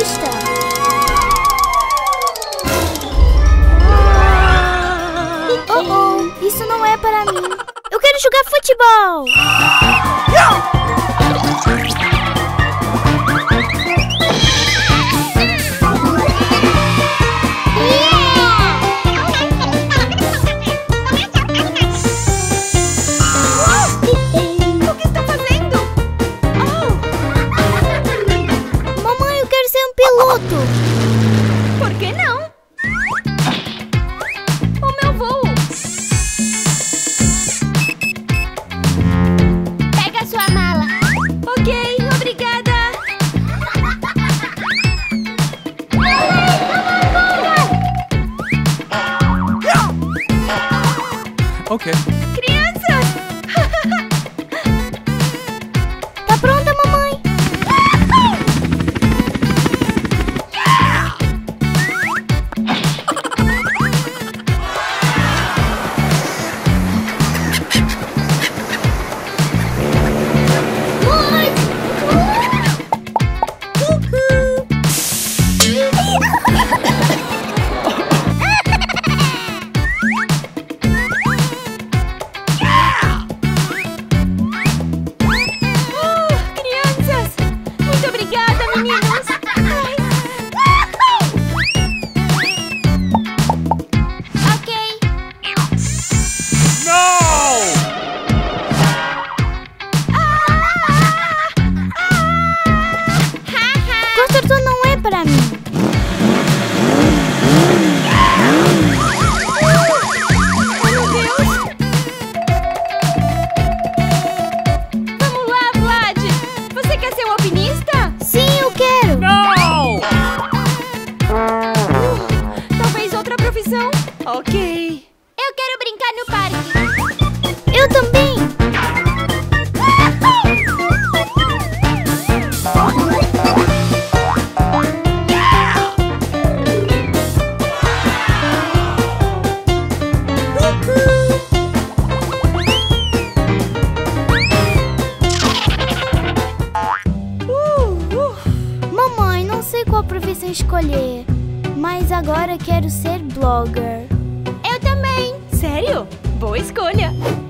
alpinista. Oh, isso não é para mim. Eu quero jogar futebol. O que está fazendo? Mamãe, eu quero ser um piloto. Por que não? O meu voo. Pega a sua mala. Ok, obrigada. Ok. Crianças! Tá pronta, mamãe? Crianças! Muito obrigada, meninos! Ok. Construtor não é para mim. Meu Deus! Vamos lá, Vlad! Você quer ser um alpinista? Sim, eu quero. Talvez outra profissão? Ok. Eu quero brincar no parque. Eu também. Mamãe, não sei qual profissão escolher, mas agora quero ser blogger. Eu também. Sério? Boa escolha.